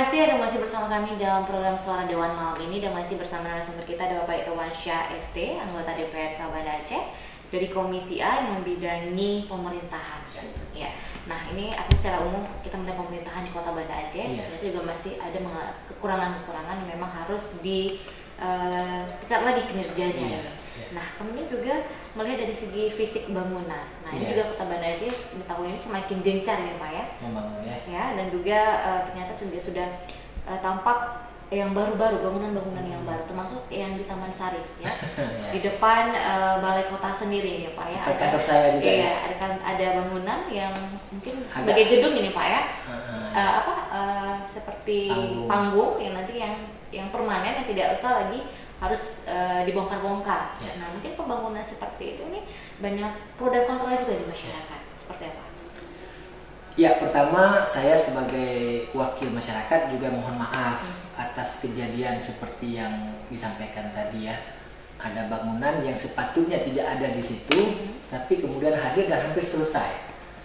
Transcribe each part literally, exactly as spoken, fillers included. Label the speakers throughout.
Speaker 1: kasih ada masih bersama kami dalam program Suara Dewan malam ini, dan masih bersama narasumber kita ada Bapak Irwansyah S T, anggota D P R K Banda Aceh dari Komisi A yang membidangi pemerintahan. Ya. Nah, ini artinya secara umum kita melihat pemerintahan di Kota Banda Aceh,
Speaker 2: ya.
Speaker 1: Itu juga masih ada kekurangan-kekurangan yang memang harus di uh, tingkat lagi kinerjanya.
Speaker 2: Ya. Ya.
Speaker 1: Nah, kemudian juga melihat dari segi fisik bangunan. Nah, ini
Speaker 2: yeah.
Speaker 1: juga Kota Banda Aceh di tahun ini semakin gencar ya Pak ya.
Speaker 2: Membangun ya.
Speaker 1: Ya, dan juga uh, ternyata sudah sudah uh, tampak yang baru-baru, bangunan-bangunan yang baru, termasuk yang di Taman Sarif ya.
Speaker 2: yeah.
Speaker 1: Di depan uh, Balai Kota sendiri ini Pak ya.
Speaker 2: Ada kantor saya juga.
Speaker 1: Iya,
Speaker 2: ya.
Speaker 1: ada kan ada bangunan yang mungkin
Speaker 2: Ada.
Speaker 1: sebagai gedung ini Pak ya.
Speaker 2: Uh-huh.
Speaker 1: Uh, apa uh, seperti
Speaker 2: panggung.
Speaker 1: panggung yang nanti yang yang permanen yang tidak usah lagi harus uh, dibongkar-bongkar.
Speaker 2: Ya.
Speaker 1: Nah, mungkin pembangunan seperti itu nih banyak pro dan kontra juga di masyarakat. Seperti apa?
Speaker 2: Ya, pertama saya sebagai wakil masyarakat juga mohon maaf hmm. atas kejadian seperti yang disampaikan tadi ya. Ada bangunan yang sepatutnya tidak ada di situ, hmm. tapi kemudian hadir dan hampir selesai.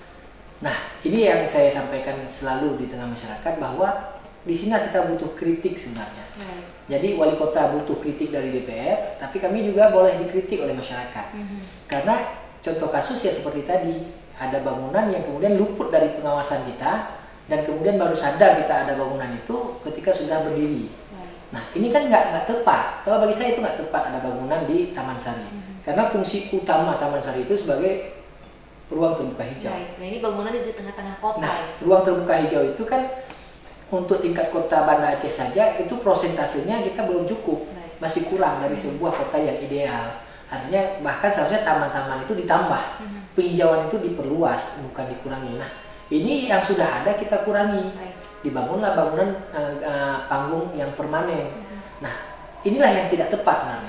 Speaker 2: Nah, ini yang saya sampaikan selalu di tengah masyarakat bahwa di sini kita butuh kritik sebenarnya. Hmm. Jadi wali kota butuh kritik dari D P R, tapi kami juga boleh dikritik oleh masyarakat. Mm-hmm. Karena contoh kasus ya seperti tadi, ada bangunan yang kemudian luput dari pengawasan kita, dan kemudian baru sadar kita ada bangunan itu ketika sudah berdiri. Mm-hmm. Nah, ini kan nggak nggak tepat. Kalau bagi saya itu nggak tepat ada bangunan di Taman Sari. Mm-hmm. Karena fungsi utama Taman Sari itu sebagai ruang terbuka hijau.
Speaker 1: Nah, ini bangunan di tengah-tengah kota.
Speaker 2: Nah,
Speaker 1: ya?
Speaker 2: ruang terbuka hijau itu kan untuk tingkat kota Banda Aceh saja itu prosentasenya kita belum cukup, Baik. masih kurang dari sebuah kota yang ideal. Artinya bahkan seharusnya taman-taman itu ditambah, hmm. penghijauan itu diperluas bukan dikurangi. Nah, ini yang sudah ada kita kurangi, Baik. dibangunlah bangunan uh, uh, panggung yang permanen. Hmm. Nah, inilah yang tidak tepat sebenarnya.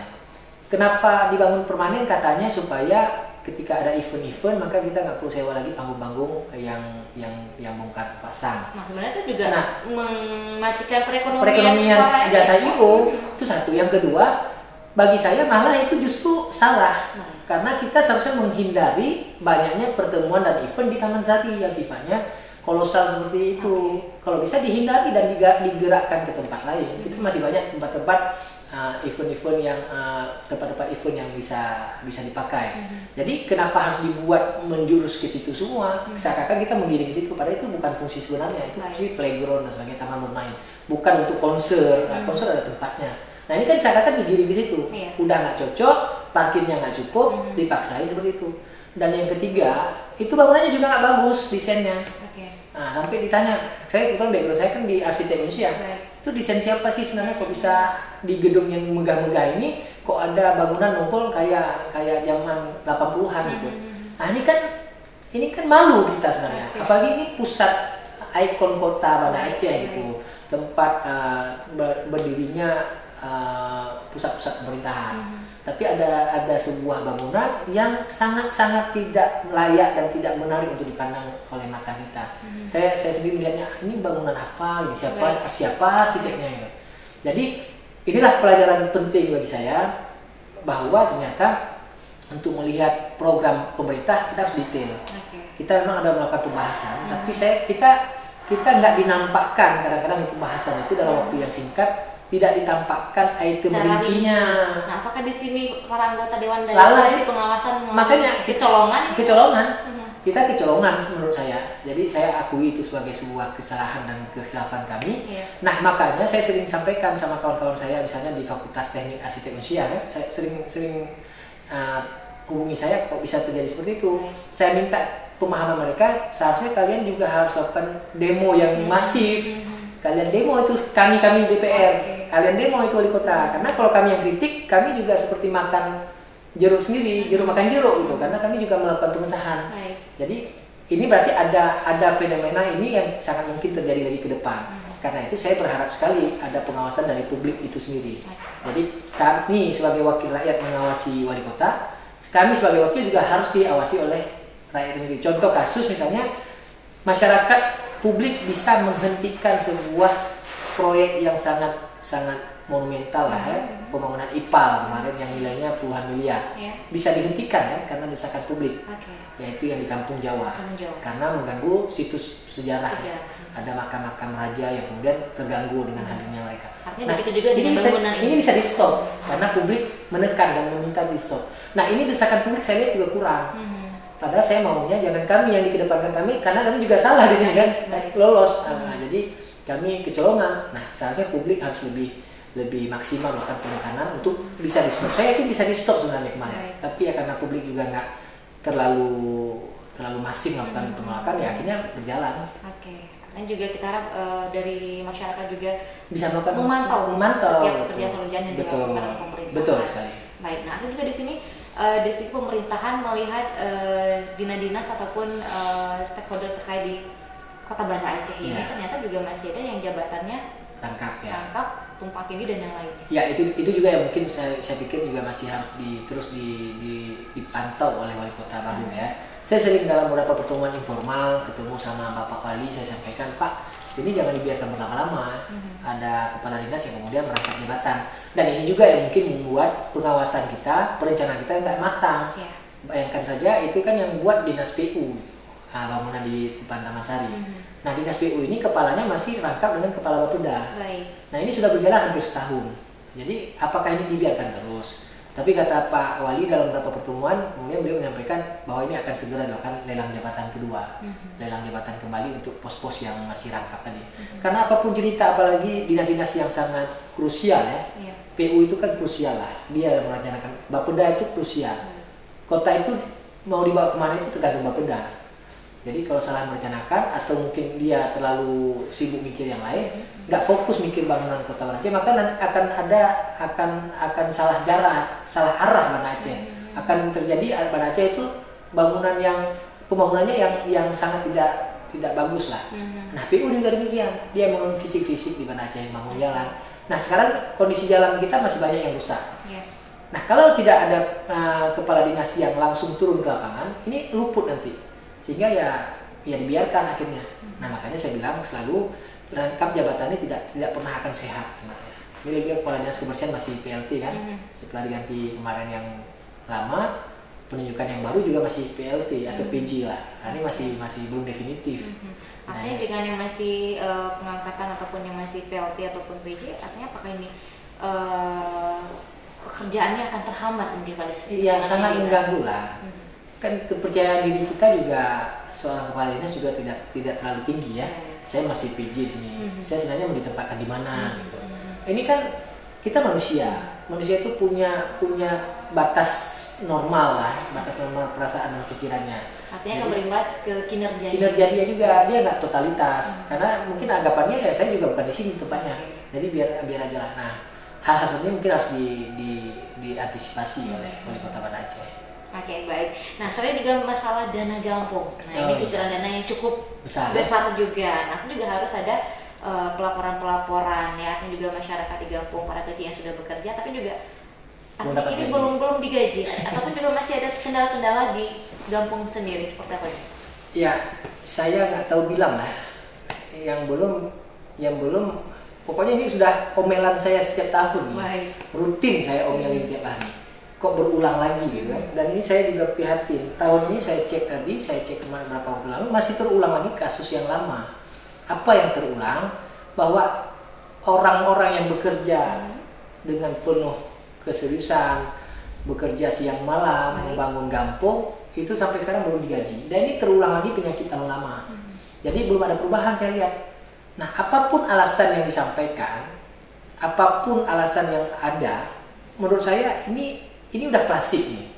Speaker 2: Kenapa dibangun permanen? Katanya supaya ketika ada event-event maka kita nggak perlu sewa lagi panggung-panggung yang yang yang bongkar pasang.
Speaker 1: Nah, sebenarnya itu juga
Speaker 2: nah,
Speaker 1: memastikan perekonomian,
Speaker 2: perekonomian jasa I O itu satu. Yang kedua, bagi saya malah itu justru salah nah. karena kita seharusnya menghindari banyaknya pertemuan dan event di Taman Sari yang sifatnya kolosal seperti itu. Okay. Kalau bisa dihindari dan digerakkan ke tempat lain. Kita masih banyak tempat-tempat Uh, event-event yang uh, tempat-tempat event yang bisa bisa dipakai. Mm-hmm. Jadi kenapa harus dibuat menjurus ke situ semua? Mm-hmm. Seakan-akan kita menggiring ke situ, padahal itu bukan fungsi sebenarnya. Itu fungsi playground dan sebagainya, taman bermain. Bukan untuk konser. Nah, mm-hmm. konser ada tempatnya. Nah, ini kan seakan-akan digiring ke situ. Yeah. Udah nggak cocok, parkirnya nggak cukup, mm-hmm. dipaksain seperti itu. Dan yang ketiga, itu bangunannya juga nggak bagus desainnya. Okay. Nah, sampai ditanya, saya kebetulan background saya kan di arsitek Indonesia. Right. Itu desain siapa sih sebenarnya kok bisa di gedung yang megah-megah ini kok ada bangunan nongol kayak kayak zaman delapan puluhan gitu. Nah, ini kan ini kan malu kita sebenarnya. Okay. Apalagi ini pusat ikon kota Banda Aceh gitu. Tempat uh, ber, berdirinya uh, pusat-pusat pemerintahan. Mm-hmm. Tapi ada ada sebuah bangunan yang sangat-sangat tidak layak dan tidak menarik untuk dipandang oleh mata kita. Hmm. Saya saya sendiri melihatnya ini bangunan apa, ini siapa right. siapa arsiteknya ini. Jadi inilah pelajaran penting bagi saya bahwa ternyata untuk melihat program pemerintah kita harus detail. Okay. Kita memang ada melakukan pembahasan, hmm. tapi saya kita kita nggak dinampakkan kadang-kadang pembahasan itu dalam hmm. waktu yang singkat. Tidak ditampakkan item rincinya.
Speaker 1: Nah, apakah di sini para anggota Dewan dan
Speaker 2: Komisi
Speaker 1: pengawasan
Speaker 2: makanya
Speaker 1: kecolongan?
Speaker 2: Kecolongan.
Speaker 1: Uh-huh.
Speaker 2: Kita kecolongan menurut saya. Jadi saya akui itu sebagai sebuah kesalahan dan kekhilafan kami. Yeah. Nah, makanya saya sering sampaikan sama kawan-kawan saya misalnya di Fakultas Teknik Arsitek Indonesia ya, saya sering sering uh, hubungi saya kok bisa terjadi seperti itu. Yeah. Saya minta pemahaman mereka, seharusnya kalian juga harus lakukan demo yang mm-hmm. masif. Mm-hmm. Kalian demo itu kami-kami D P R. Okay. Kalian demo itu wali kota, karena kalau kami yang kritik, kami juga seperti makan jeruk sendiri, jeruk makan jeruk gitu, karena kami juga melakukan pengesahan. Baik. Jadi ini berarti ada ada fenomena ini yang sangat mungkin terjadi lagi ke depan. Hmm. Karena itu saya berharap sekali ada pengawasan dari publik itu sendiri. Baik. Jadi kami sebagai wakil rakyat mengawasi wali kota, kami sebagai wakil juga harus diawasi oleh rakyat sendiri. Contoh kasus misalnya masyarakat publik bisa menghentikan sebuah proyek yang sangat sangat monumental lah ya, pembangunan I P A L kemarin yang nilainya puluhan miliar,
Speaker 1: yeah.
Speaker 2: bisa dihentikan ya karena desakan publik,
Speaker 1: okay.
Speaker 2: yaitu yang di Kampung Jawa,
Speaker 1: Kampung Jawa.
Speaker 2: karena mengganggu situs sejarah,
Speaker 1: sejarah.
Speaker 2: ada makam-makam raja yang kemudian terganggu dengan hadirnya mereka.
Speaker 1: Artinya
Speaker 2: nah
Speaker 1: begitu juga
Speaker 2: ini bisa,
Speaker 1: ini.
Speaker 2: ini bisa di stop karena publik menekan dan meminta di stop. Nah ini desakan publik saya lihat juga kurang. Hmm. Padahal saya maunya jangan kami yang dikedepankan kami, karena kami juga salah di sini kan, baik. lolos. Nah, hmm. jadi kami kecolongan. Nah seharusnya publik harus lebih lebih maksimal melakukan penekanan untuk bisa di stop. Saya yakin bisa di stop sebenarnya kemarin, right. tapi ya karena publik juga nggak terlalu terlalu masif melakukan hmm. penolakan, ya akhirnya berjalan. Oke.
Speaker 1: Okay. Dan juga kita harap uh, dari masyarakat juga
Speaker 2: bisa melakukan
Speaker 1: memantau,
Speaker 2: memantau
Speaker 1: setiap pekerjaan-pekerjaan yang dilakukan oleh pemerintah.
Speaker 2: Betul sekali.
Speaker 1: Baik, nah ada juga di sini uh, dari sisi pemerintahan melihat uh, dinas-dinas ataupun uh, stakeholder terkait di Kota Banda Aceh ini, yeah. ternyata juga masih ada yang jabatannya
Speaker 2: tangkap ya.
Speaker 1: Tangkap, tumpang tindih dan yang lainnya.
Speaker 2: Ya itu itu juga yang mungkin saya saya pikir juga masih harus di, terus di, di, dipantau oleh wali kota baru hmm. ya. Saya sering dalam beberapa pertemuan informal ketemu sama Bapak Wali, saya sampaikan, Pak, ini jangan dibiarkan berlama-lama. Hmm. Ada kepala dinas yang kemudian merangkap jabatan. Dan ini juga yang mungkin membuat pengawasan kita, perencanaan kita nggak matang. Yeah. Bayangkan saja itu kan yang buat dinas P U, nah, bangunan di depan Taman Sari. Hmm. Nah dinas P U ini kepalanya masih rangkap dengan kepala Bapeda. Right. Nah ini sudah berjalan hampir setahun. Jadi apakah ini dibiarkan terus? Tapi kata Pak Wali dalam beberapa pertemuan, kemudian beliau menyampaikan bahwa ini akan segera dilakukan lelang jabatan kedua, mm-hmm. lelang jabatan kembali untuk pos-pos yang masih rangkap tadi. Mm-hmm. Karena apapun cerita, apalagi dinas-dinas yang sangat krusial ya, yeah. P U itu kan krusial lah, dia yang merencanakan. Bapeda itu krusial. Mm. Kota itu mau dibawa kemana itu tergantung Bapeda. Jadi kalau salah merencanakan atau mungkin dia terlalu sibuk mikir yang lain, nggak fokus mikir bangunan Kota Banda Aceh, maka nanti akan ada akan akan salah jarak, salah arah Banda Aceh. Akan terjadi Banda Aceh itu bangunan yang pembangunannya yang yang sangat tidak tidak bagus lah. Nah P U juga demikian, dia membangun fisik-fisik di Banda Aceh, bangun jalan. Nah sekarang kondisi jalan kita masih banyak yang rusak. Nah kalau tidak ada uh, kepala dinas yang langsung turun ke lapangan, ini luput nanti. Sehingga ya ya dibiarkan akhirnya. Nah makanya saya bilang selalu rangkap jabatannya tidak tidak pernah akan sehat sebenarnya. Ini lebih kepala dinas kebersihan masih P L T kan, mm-hmm. setelah diganti kemarin yang lama, penunjukan yang baru juga masih P L T atau P J lah. Nah, ini masih masih belum definitif. Mm-hmm.
Speaker 1: Artinya nah, dengan yang masih uh, pengangkatan ataupun yang masih P L T ataupun P J, artinya apakah ini uh, pekerjaannya akan terhambat mungkin pada
Speaker 2: iya sangat mengganggu lah. Mm-hmm. Kan kepercayaan diri kita juga seorang kepala dinas juga tidak tidak terlalu tinggi ya. Hmm. Saya masih P J di sini. Hmm. Saya sebenarnya mau ditempatkan di mana hmm. gitu. Hmm. Ini kan kita manusia. Manusia itu punya punya batas normal lah, batas normal perasaan dan pikirannya.
Speaker 1: Artinya akan berimbas ke kinerja.
Speaker 2: Kinerja dia juga, dia nggak totalitas. Hmm. Karena mungkin anggapannya ya saya juga bukan di sini tempatnya. Hmm. Jadi biar biar aja lah. Nah, hal-hal seperti ini mungkin harus di di diantisipasi oleh oleh Kota Banda Aceh.
Speaker 1: Oke okay, baik. Nah tadi juga masalah dana gampung. Nah oh, ini kucuran iya. dana yang cukup besar, besar juga. Nah juga harus ada uh, pelaporan-pelaporan ya. Artinya juga masyarakat di Gampung para kecil yang sudah bekerja, tapi juga artinya ini gaji. belum belum digaji. Ataupun juga masih ada kendala-kendala di Gampung sendiri seperti apa ini?
Speaker 2: Ya saya nggak tahu bilang lah. Yang belum, yang belum. Pokoknya ini sudah omelan saya setiap tahun nih. Rutin saya omelin tiap hari. Kok berulang lagi gitu kan. Dan ini saya juga prihatin. Tahun ini saya cek tadi, saya cek kemarin beberapa waktu lalu, masih terulang lagi kasus yang lama. Apa yang terulang? Bahwa orang-orang yang bekerja dengan penuh keseriusan, bekerja siang malam, Baik. membangun Gampung, itu sampai sekarang belum digaji. Dan ini terulang lagi penyakit tahun lama. Jadi belum ada perubahan saya lihat. Nah, apapun alasan yang disampaikan, apapun alasan yang ada, menurut saya ini Ini udah klasik nih.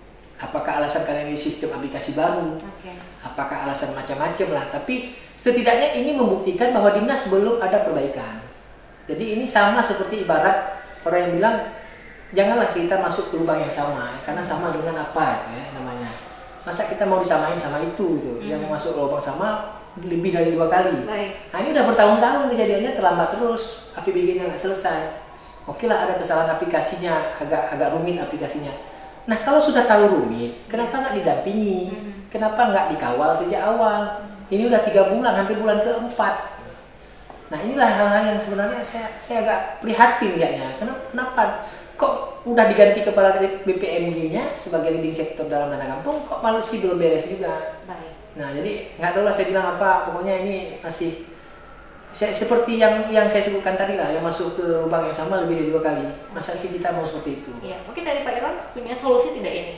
Speaker 2: Apakah alasan karena ini sistem aplikasi baru? Okay. Apakah alasan macam-macam lah. Tapi setidaknya ini membuktikan bahwa dinas belum ada perbaikan. Jadi ini sama seperti ibarat orang yang bilang janganlah kita masuk ke lubang yang sama, karena sama dengan apa ya namanya. Masa kita mau disamain sama itu gitu. Mm-hmm. Yang masuk ke lubang sama lebih dari dua kali. Baik. Nah ini udah bertahun-tahun kejadiannya, terlambat terus, A P B G-nya nggak selesai. Oke lah ada kesalahan aplikasinya, agak agak rumit aplikasinya. Nah kalau sudah tahu rumit, kenapa nggak didampingi? Kenapa nggak dikawal sejak awal? Ini udah tiga bulan, hampir bulan keempat. Nah inilah hal-hal yang sebenarnya saya saya agak prihatin lihatnya. Kenapa, kenapa kok udah diganti kepala B P M G-nya sebagai leading sektor dalam dana kampung, kok malah sih belum beres juga.
Speaker 1: Baik.
Speaker 2: Nah jadi nggak tahu lah saya bilang apa, pokoknya ini masih saya, seperti yang yang saya sebutkan tadi lah, yang masuk ke lubang yang sama lebih dari dua kali. Masa sih kita mau seperti itu?
Speaker 1: Ya, mungkin dari Pak Irwan punya solusi tidak ini?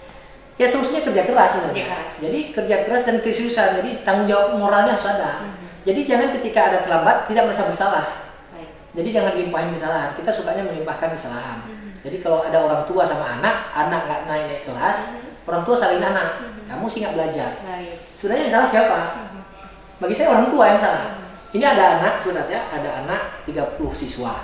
Speaker 2: Ya solusinya kerja keras sebenarnya.
Speaker 1: Kerja keras.
Speaker 2: Jadi kerja keras dan keseriusan. Jadi tanggung jawab moralnya harus ada. Hmm. Jadi jangan ketika ada terlambat tidak merasa bersalah. Baik. Jadi jangan dilimpahin kesalahan. Kita sukanya melimpahkan kesalahan. Hmm. Jadi kalau ada orang tua sama anak, anak nggak naik naik kelas, hmm. orang tua salin anak. Hmm. Kamu sih nggak belajar. Baik. Sebenarnya yang salah siapa? Hmm. Bagi saya orang tua yang salah. Hmm. Ini ada anak sebenarnya, ada anak tiga puluh siswa.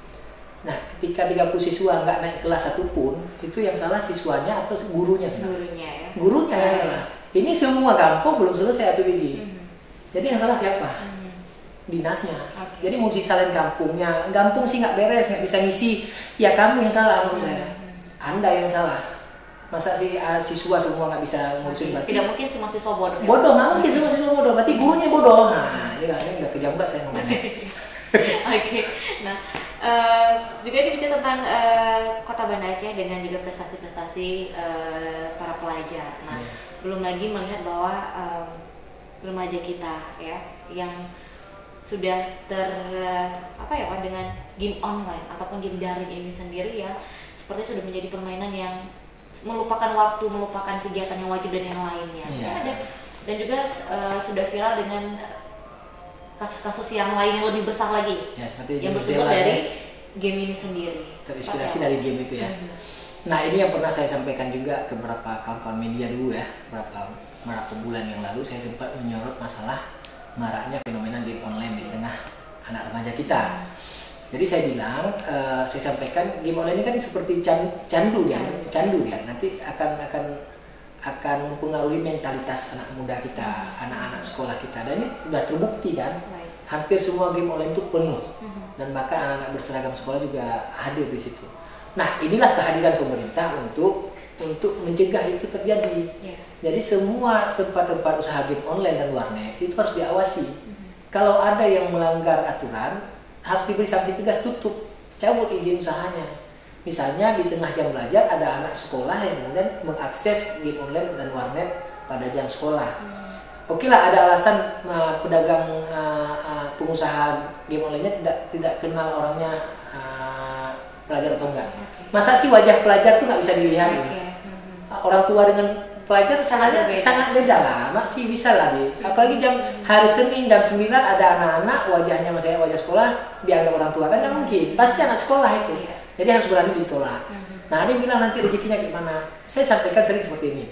Speaker 2: Nah, ketika tiga puluh siswa nggak naik kelas satupun, itu yang salah siswanya atau gurunya?
Speaker 1: Gurunya ya.
Speaker 2: Gurunya yang salah. Ini semua kampung belum selesai A P B G. Hmm. Jadi yang salah siapa? Hmm. Dinasnya. Okay. Jadi mau disalin kampungnya, kampung sih nggak beres, nggak bisa ngisi. Ya kamu yang salah menurut saya. Hmm. Anda yang salah. Masa sih uh, siswa semua nggak bisa ngurusin berarti?
Speaker 1: Tidak mungkin semua siswa bodoh. Ya?
Speaker 2: Bodoh, nggak mungkin semua siswa bodoh. Berarti gurunya bodoh. Nah, ini kan ini udah kejambak saya ngomongnya.
Speaker 1: Oke. Okay. Nah, uh, juga ini bicara tentang uh, Kota Banda Aceh dengan juga prestasi-prestasi uh, para pelajar. Nah, yeah. belum lagi melihat bahwa um, remaja kita ya yang sudah ter apa ya Pak dengan game online ataupun game daring ini sendiri ya seperti sudah menjadi permainan yang melupakan waktu, melupakan kegiatan yang wajib dan yang lainnya. Yeah. Dan, dan juga uh, sudah viral dengan kasus-kasus yang lain yang lebih besar lagi. Ya, seperti yang bersumber dari game ini sendiri.
Speaker 2: Terinspirasi dari game itu ya. Mm-hmm. Nah ini yang pernah saya sampaikan juga ke beberapa kawan-kawan media dulu ya, beberapa beberapa bulan yang lalu saya sempat menyorot masalah maraknya fenomena game online di tengah anak remaja kita. Jadi saya bilang, uh, saya sampaikan game online ini kan seperti can, candu ya, candu ya. Nanti akan akan akan mempengaruhi mentalitas anak muda kita, anak-anak sekolah kita. Dan ini sudah terbukti kan, hampir semua game online itu penuh. Dan bahkan anak-anak berseragam sekolah juga hadir di situ. Nah inilah kehadiran pemerintah untuk untuk mencegah itu terjadi. Jadi semua tempat-tempat usaha game online dan warnet itu harus diawasi. Kalau ada yang melanggar aturan, harus diberi sanksi tegas, tutup, cabut izin usahanya. Misalnya di tengah jam belajar ada anak sekolah yang kemudian mengakses game online dan warnet pada jam sekolah. Hmm. Oke lah ada alasan uh, pedagang uh, uh, pengusaha game online-nya tidak tidak kenal orangnya uh, pelajar atau enggak. Okay. Masa sih wajah pelajar tuh nggak bisa dilihat? Okay. Hmm. Uh, orang tua dengan pelajar sangat beda. sangat beda lah, masih bisa lah deh. Apalagi jam hari Senin jam sembilan ada anak-anak wajahnya misalnya wajah sekolah dianggap orang tua kan nggak mungkin, pasti anak sekolah itu. Jadi harus berani ditolak. Nah dia bilang nanti rezekinya gimana? Saya sampaikan sering seperti ini.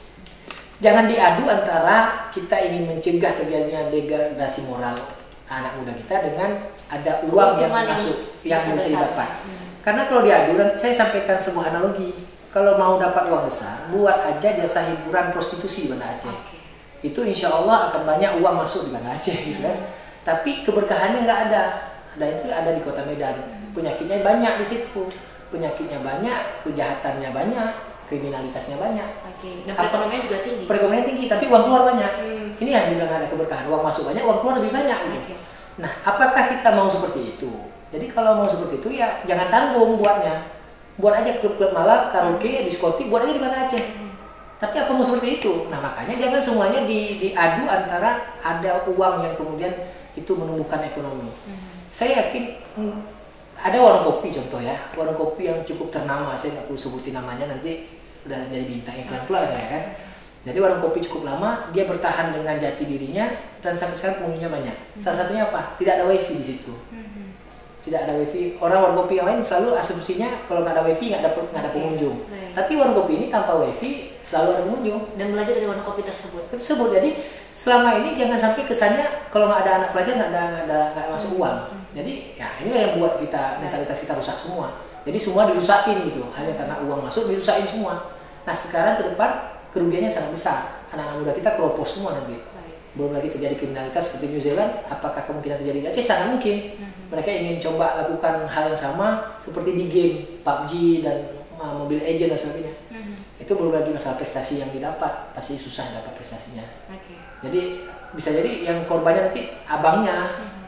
Speaker 2: Jangan diadu antara kita ingin mencegah terjadinya degradasi moral anak muda kita dengan ada uang yang masuk yang bisa didapat. Karena kalau diadu, nanti saya sampaikan sebuah analogi. Kalau mau dapat uang besar, buat aja jasa hiburan prostitusi di Banda Aceh. Okay. Itu insya Allah akan banyak uang masuk di Banda Aceh, gitu kan. Hmm. Tapi keberkahannya nggak ada. Dan itu ada di Kota Medan. Hmm. Penyakitnya banyak di situ. Penyakitnya banyak, kejahatannya banyak, kriminalitasnya banyak.
Speaker 1: Okay. Dan perekonomian juga tinggi.
Speaker 2: Perekonomian tinggi, tapi uang keluar banyak. Hmm. Ini yang dibilang ada keberkahan. Uang masuk banyak, uang keluar lebih banyak. Gitu. Okay. Nah, apakah kita mau seperti itu? Jadi kalau mau seperti itu ya jangan tanggung buatnya. Buat aja klub-klub malam, karaoke, diskotik, buat aja di Banda Aceh. Hmm. Tapi apa mau seperti itu? Nah makanya jangan semuanya di, diadu antara ada uang yang kemudian itu menumbuhkan ekonomi. Hmm. Saya yakin hmm, ada warung kopi contoh ya, warung kopi yang cukup ternama, saya nggak perlu sebutin namanya nanti udah jadi bintang iklan pula saya kan. Jadi warung kopi cukup lama, dia bertahan dengan jati dirinya dan sampai sekarang pengunjungnya banyak. Hmm. Salah satunya apa? Tidak ada wifi di situ. Hmm. Tidak ada wifi. Orang warung kopi yang lain selalu asumsinya kalau nggak ada wifi nggak ada nggak ada pengunjung. Okay. Tapi warung kopi ini tanpa wifi selalu ada pengunjung.
Speaker 1: Dan belajar dari warung kopi tersebut.
Speaker 2: Tersebut. Jadi selama ini jangan sampai kesannya kalau nggak ada anak pelajar nggak ada nggak ada nggak masuk hmm. uang. Hmm. Jadi ya inilah yang buat kita mentalitas kita rusak semua. Jadi semua dirusakin gitu. Hanya karena uang masuk dirusakin semua. Nah sekarang ke depan kerugiannya sangat besar. Anak-anak muda kita keropos semua nanti. Belum lagi terjadi kriminalitas seperti New Zealand, apakah kemungkinan terjadi di Aceh? Sangat mungkin. Mm-hmm. Mereka ingin coba lakukan hal yang sama seperti di game P U B G dan uh, Mobile Legends dan sebagainya. Mm-hmm. Itu belum lagi masalah prestasi yang didapat, pasti susah dapat prestasinya. Okay. Jadi bisa jadi yang korbannya nanti abangnya, mm-hmm.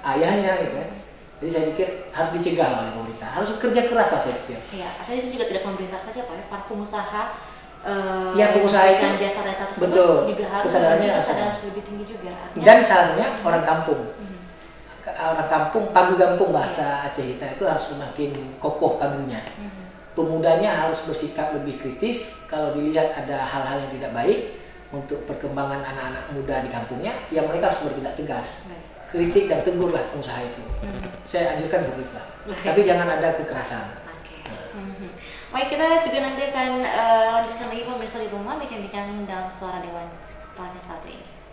Speaker 2: ayahnya gitu kan. Jadi saya pikir harus dicegah oleh pemerintah, harus kerja keras lah saya pikir.
Speaker 1: Iya, artinya itu juga tidak pemerintah saja Pak ya, para pengusaha eh,
Speaker 2: ya pengusaha itu
Speaker 1: jasa data tersebut
Speaker 2: betul,
Speaker 1: juga harus
Speaker 2: kesadarannya
Speaker 1: kesadaran harus lebih tinggi juga. Artinya,
Speaker 2: dan salah satunya orang kampung.
Speaker 1: Hmm.
Speaker 2: Orang kampung, pagu kampung bahasa Aceh kita itu harus semakin kokoh pagunya.
Speaker 1: Hmm.
Speaker 2: Pemudanya harus bersikap lebih kritis kalau dilihat ada hal-hal yang tidak baik untuk perkembangan anak-anak muda di kampungnya, ya mereka harus bertindak tegas. Hmm. Kritik dan tegurlah pengusaha itu. Hmm. Saya anjurkan seperti itu. Tapi jangan ada kekerasan.
Speaker 1: Oke. Okay. Hmm. Baik, kita juga nanti akan uh, lanjutkan lagi pemirsa di rumah bincang-bincang dalam suara Dewan Pelajar satu ini.